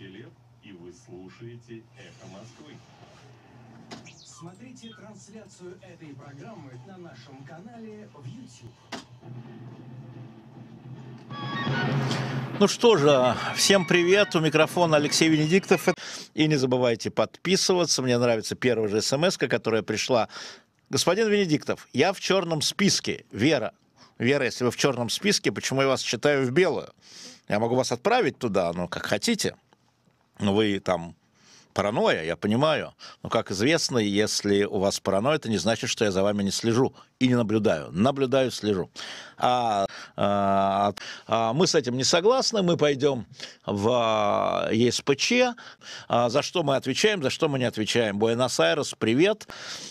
Лев, и вы слушаете «Эхо Москвы». Смотрите трансляцию этой программы на нашем канале в YouTube. Ну что же, всем привет, у микрофона Алексей Венедиктов. И не забывайте подписываться, мне нравится первая же смс-ка, которая пришла. Господин Венедиктов, я в черном списке, Вера, если вы в черном списке, почему я вас считаю в белую? Я могу вас отправить туда, ну, как хотите, но вы там... Паранойя, я понимаю, но, как известно, если у вас паранойя, это не значит, что я за вами не слежу и не наблюдаю. Наблюдаю, слежу. Мы с этим не согласны, мы пойдем в ЕСПЧ. За что мы отвечаем, за что мы не отвечаем. Буэнос-Айрес, привет.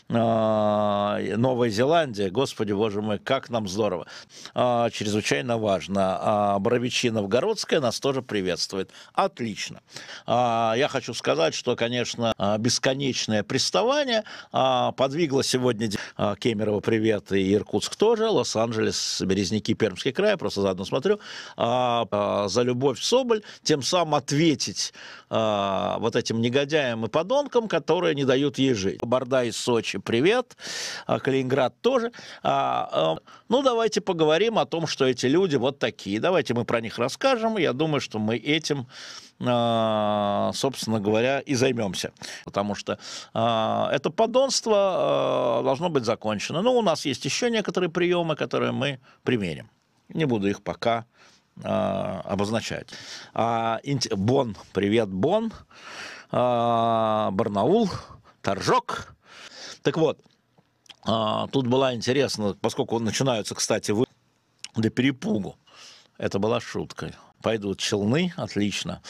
Новая Зеландия, господи, боже мой, как нам здорово. Чрезвычайно важно. Боровичи Новгородская нас тоже приветствует. Отлично. Я хочу сказать, что, конечно, бесконечное приставание подвигло сегодня Кемерово, привет, и Иркутск тоже, Лос-Анджелес, Березники, Пермский край, просто заодно смотрю, за любовь в Соболь, тем самым ответить вот этим негодяям и подонкам, которые не дают ей жить. Борда из Сочи, привет, Калининград тоже. Ну, давайте поговорим о том, что эти люди вот такие. Давайте мы про них расскажем. Я думаю, что мы этим, собственно говоря, и займемся. Потому что это подонство должно быть закончено. Но у нас есть еще некоторые приемы, которые мы применим. Не буду их пока обозначать. Бонн, привет, Бонн, Барнаул, Торжок. Так вот, тут было интересно, поскольку начинаются, кстати, до перепугу. Это была шутка. Пойдут Челны, отлично.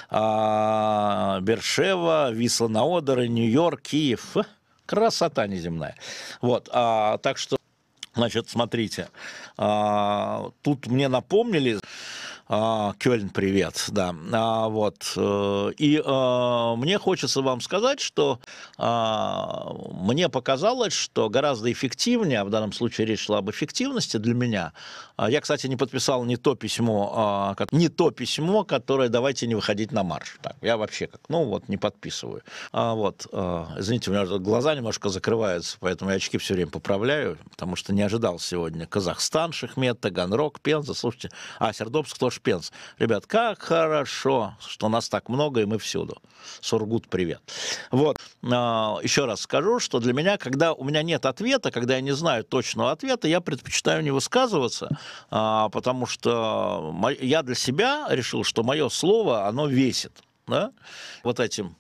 Бершева, Висла-на-Одере, Нью-Йорк, Киев. Красота неземная. Вот, так что, значит, смотрите. Тут мне напомнили... Кёльн, привет, да, вот, и мне хочется вам сказать, что мне показалось, что гораздо эффективнее, а в данном случае речь шла об эффективности для меня, я, кстати, не подписал не то письмо, которое «давайте не выходить на марш», так, я вообще не подписываю, вот, извините, у меня глаза немножко закрываются, поэтому я очки все время поправляю, потому что не ожидал сегодня Казахстан, Шахмет, Таганрог, Пенза, слушайте, Сердобск тоже Пенз. Ребят, как хорошо, что нас так много, и мы всюду. Сургут, привет. Вот. Еще раз скажу, что для меня, когда у меня нет ответа, когда я не знаю точного ответа, я предпочитаю не высказываться, потому что я для себя решил, что мое слово, оно весит. Да? Вот этим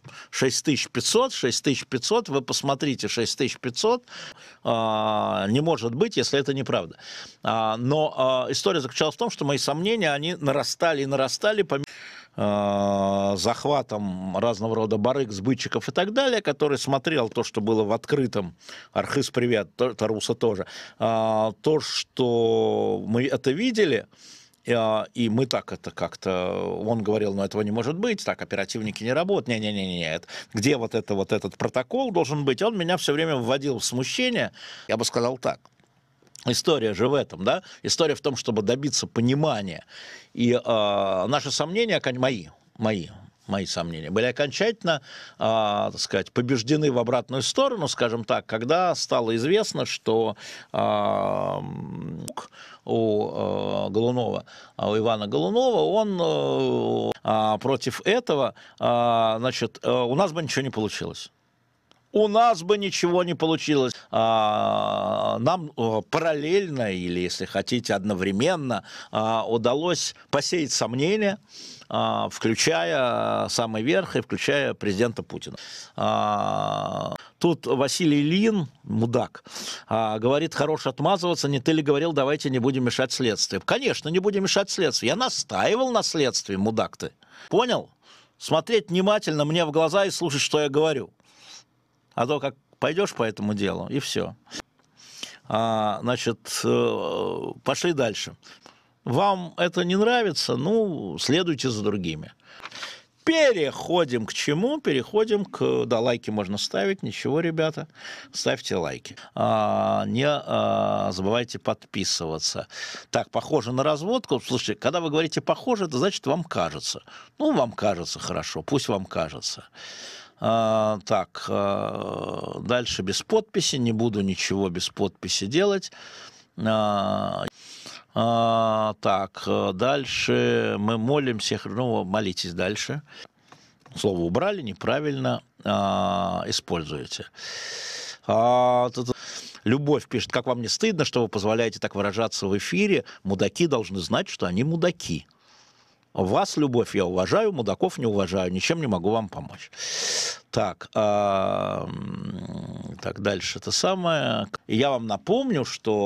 6500, вы посмотрите, 6500 не может быть, если это неправда. Но история заключалась в том, что мои сомнения, они нарастали и нарастали по захватом разного рода барыг, сбытчиков и так далее, который смотрел то, что было в открытом, Архыз, привет, Таруса тоже, то, что мы это видели, и мы так это как-то... Он говорил, этого не может быть, так оперативники не работают. Не-не-не, где вот этот протокол должен быть? Он меня все время вводил в смущение. Я бы сказал так. История же в этом, да? История в том, чтобы добиться понимания. И наши сомнения, мои сомнения, были окончательно, так сказать, побеждены в обратную сторону, скажем так, когда стало известно, что у Голунова, у Ивана Голунова, он против этого, значит, у нас бы ничего не получилось. У нас бы ничего не получилось. Нам параллельно, или, если хотите, одновременно удалось посеять сомнения, включая самый верх и включая президента Путина. Тут Василий Ильин, мудак, говорит, хорош отмазываться, не ты ли говорил, давайте не будем мешать следствию. Конечно, не будем мешать следствию. Я настаивал на следствии, мудак ты. Понял? Смотреть внимательно мне в глаза и слушать, что я говорю. А то как пойдешь по этому делу, и все. Значит, пошли дальше. Вам это не нравится? Ну, следуйте за другими. Переходим к чему? Переходим к... Да, лайки можно ставить. Ничего, ребята. Ставьте лайки. Не забывайте подписываться. Так, похоже на разводку. Слушайте, когда вы говорите «похоже», это значит, вам кажется. Ну, вам кажется, хорошо. Пусть вам кажется. Так, дальше без подписи. Не буду ничего без подписи делать. Так, дальше мы молим всех, ну, молитесь дальше. Слово убрали, неправильно используете. Любовь пишет, как вам не стыдно, что вы позволяете так выражаться в эфире? Мудаки должны знать, что они мудаки. Вас, Любовь, я уважаю, мудаков не уважаю, ничем не могу вам помочь. Так, так дальше это самое. И я вам напомню,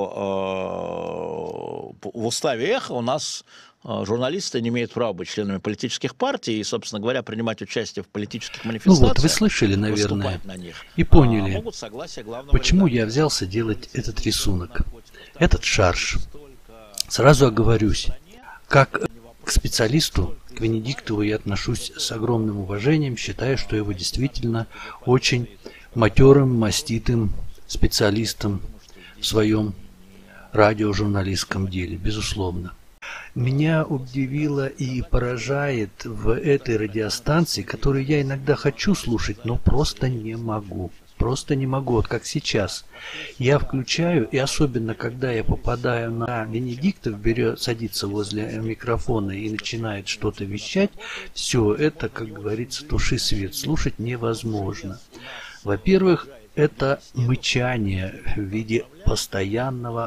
что в уставе «Эхо» у нас журналисты не имеют права быть членами политических партий и, собственно говоря, принимать участие в политических манифестациях. Ну вот, вы слышали, наверное, и поняли, почему я взялся делать этот рисунок, этот шарж. Сразу оговорюсь, как к специалисту, к Венедиктову я отношусь с огромным уважением, считаю, что его действительно очень матерым, маститым специалистом в своем радиожурналистском деле, безусловно. Меня удивило и поражает в этой радиостанции, которую я иногда хочу слушать, но просто не могу. Просто не могу, вот как сейчас. Я включаю, и особенно, когда я попадаю на Венедиктов, садится возле микрофона и начинает что-то вещать, все это, как говорится, туши свет, слушать невозможно. Во-первых, это мычание в виде постоянного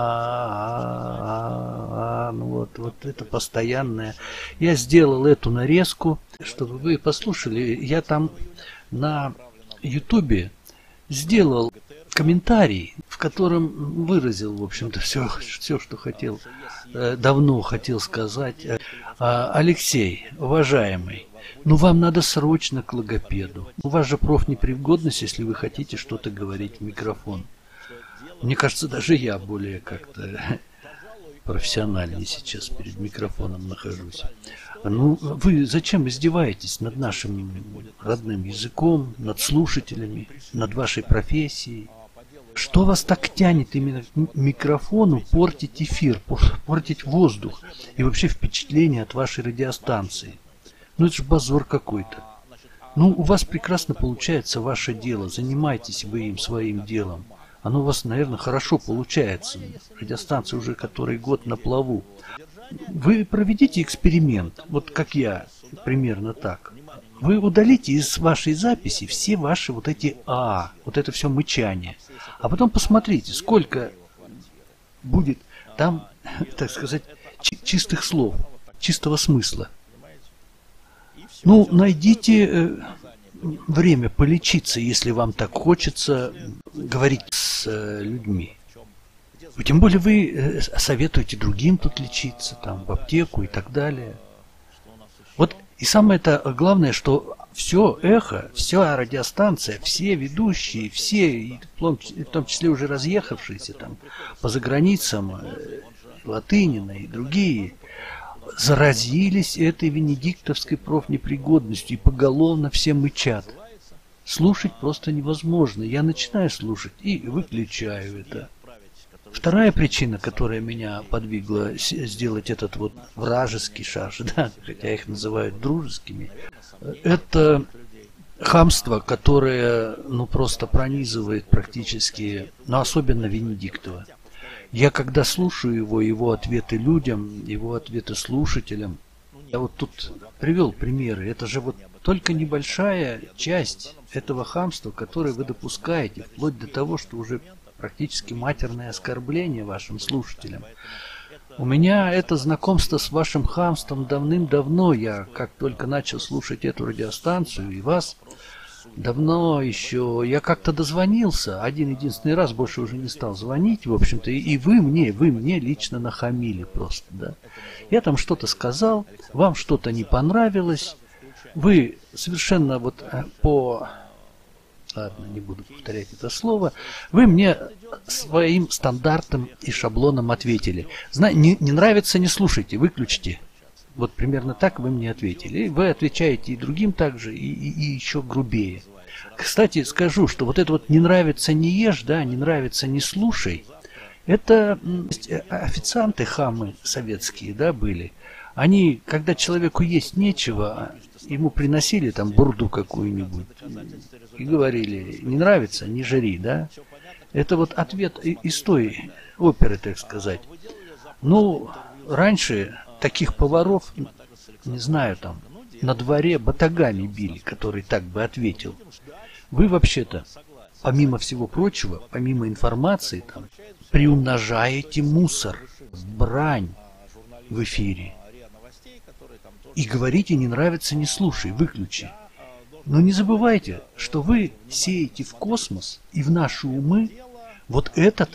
ну вот это постоянное. Я сделал эту нарезку, чтобы вы послушали. Я там на Ютубе сделал комментарий, в котором выразил, в общем-то, все, что хотел, давно хотел сказать. Алексей, уважаемый, ну вам надо срочно к логопеду. У вас же профнепригодность, если вы хотите что-то говорить в микрофон. Мне кажется, даже я более как-то профессиональнее сейчас перед микрофоном нахожусь. Ну, вы зачем издеваетесь над нашим родным языком, над слушателями, над вашей профессией? Что вас так тянет именно к микрофону портить эфир, портить воздух и вообще впечатление от вашей радиостанции? Ну, это же базар какой-то. Ну, у вас прекрасно получается ваше дело, занимайтесь вы им своим делом. Оно у вас, наверное, хорошо получается. Радиостанция уже который год на плаву. Вы проведите эксперимент, вот как я, примерно так. Вы удалите из вашей записи все ваши вот эти вот это все мычание. А потом посмотрите, сколько будет там, так сказать, чистых слов, чистого смысла. Ну, найдите время полечиться, если вам так хочется говорить с людьми. Тем более вы советуете другим тут лечиться, там, в аптеку и так далее. Вот и самое-то главное, что все эхо, вся радиостанция, все ведущие, все, в том числе уже разъехавшиеся там по заграницам, Латынина и другие, заразились этой венедиктовской профнепригодностью и поголовно все мычат. Слушать просто невозможно. Я начинаю слушать и выключаю это. Вторая причина, которая меня подвигла сделать этот вот вражеский шарж, да, хотя их называют дружескими, это хамство, которое, ну, просто пронизывает практически, ну, особенно Венедиктова. Я когда слушаю его ответы людям, его ответы слушателям, я вот тут привел примеры, это же вот только небольшая часть этого хамства, которое вы допускаете, вплоть до того, что уже практически матерное оскорбление вашим слушателям. У меня это знакомство с вашим хамством давным-давно. Я как только начал слушать эту радиостанцию и вас, давно еще я как-то дозвонился, один-единственный раз, больше уже не стал звонить, в общем-то, и вы мне лично нахамили просто, да. Я там что-то сказал, вам что-то не понравилось, вы совершенно вот ладно, не буду повторять это слово, вы мне своим стандартом и шаблоном ответили. Не нравится, не слушайте, выключите. Вот примерно так вы мне ответили. И вы отвечаете и другим также, и еще грубее. Кстати, скажу, что вот это вот «не нравится, не ешь», да, «не нравится, не слушай», это официанты, хамы советские, да, были. Они, когда человеку есть нечего, ему приносили там бурду какую-нибудь и говорили: не нравится, не жри, да. Это вот ответ из той оперы, так сказать. Ну, раньше таких поваров, не знаю, там, на дворе батагами били, который так бы ответил. Вы вообще-то, помимо всего прочего, помимо информации, там, приумножаете мусор, брань в эфире. И говорите: не нравится, не слушай, выключи. Но не забывайте, что вы сеете в космос и в наши умы вот эту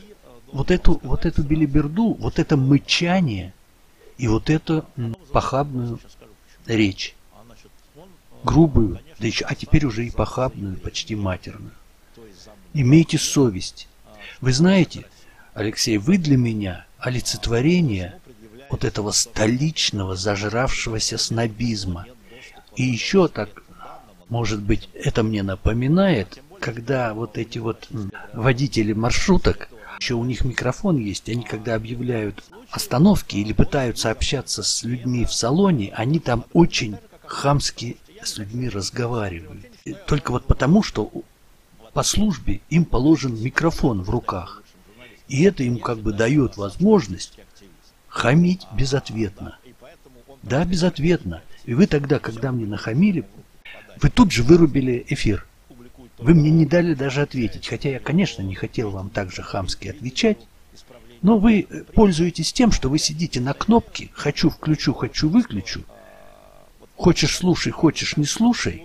белиберду, вот это мычание и вот эту похабную речь. Грубую, да еще, а теперь уже и похабную, почти матерную. Имейте совесть. Вы знаете, Алексей, вы для меня олицетворение вот этого столичного зажравшегося снобизма. И еще так, может быть, это мне напоминает, когда вот эти вот водители маршруток, еще у них микрофон есть, они когда объявляют остановки или пытаются общаться с людьми в салоне, они там очень хамски с людьми разговаривают. Только вот потому, что по службе им положен микрофон в руках. И это им как бы дает возможность хамить безответно. Да, безответно. И вы тогда, когда мне нахамили, вы тут же вырубили эфир. Вы мне не дали даже ответить. Хотя я, конечно, не хотел вам так же хамски отвечать. Но вы пользуетесь тем, что вы сидите на кнопке «хочу включу, хочу выключу». Хочешь слушай, хочешь не слушай.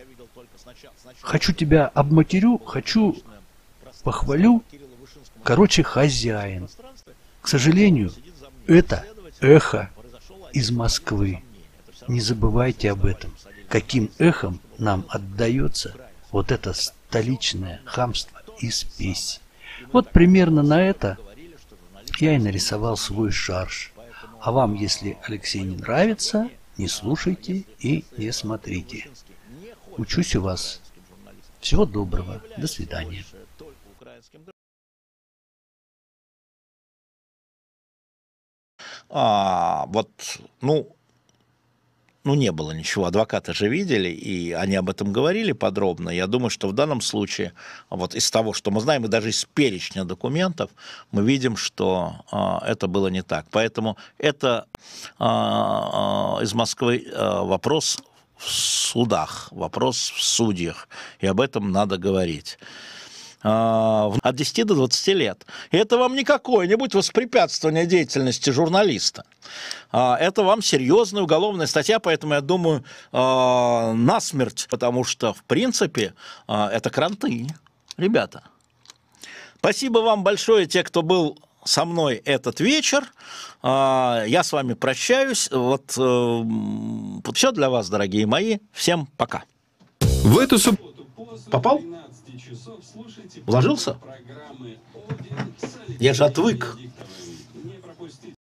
Хочу тебя обматерю, хочу похвалю. Короче, хозяин. К сожалению, это эхо из Москвы. Не забывайте об этом. Каким эхом нам отдается вот это столичное хамство и спесь. Вот примерно на это я и нарисовал свой шарж. А вам, если Алексей не нравится, не слушайте и не смотрите. Учусь у вас. Всего доброго. До свидания. Не было ничего. Адвокаты же видели, и они об этом говорили подробно. Я думаю, что в данном случае, вот из того, что мы знаем, и даже из перечня документов, мы видим, что это было не так. Поэтому это из Москвы вопрос в судах, вопрос в судьях, и об этом надо говорить. От 10 до 20 лет. И это вам не какое-нибудь воспрепятствование деятельности журналиста. Это вам серьезная уголовная статья, поэтому я думаю, насмерть, потому что, в принципе, это кранты, ребята. Спасибо вам большое, те, кто был со мной этот вечер. Я с вами прощаюсь. Вот все для вас, дорогие мои. Всем пока. В эту субботу Попал? Уложился? Я же отвык.